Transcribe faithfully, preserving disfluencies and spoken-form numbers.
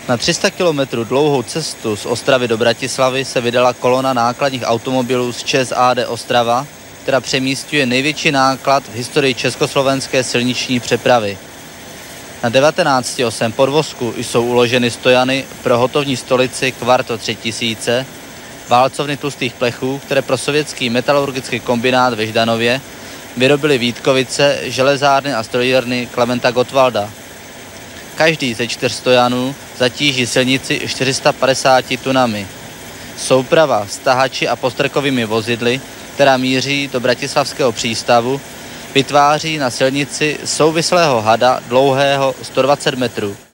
Na tři sta kilometrů dlouhou cestu z Ostravy do Bratislavy se vydala kolona nákladních automobilů z ČSAD Ostrava, která přemísťuje největší náklad v historii československé silniční přepravy. Na devatenácti osem podvozku jsou uloženy stojany pro hotovní stolici Kvarto tři tisíce, válcovny tlustých plechů, které pro sovětský metalurgický kombinát ve Ždanově vyrobily Vítkovice, železárny a strojírny Klementa Gottwalda. Každý ze čtyř stojanů zatíží silnici čtyři sta padesáti tunami. Souprava s tahači a postrkovými vozidly, která míří do bratislavského přístavu, vytváří na silnici souvislého hada dlouhého sto dvacet metrů.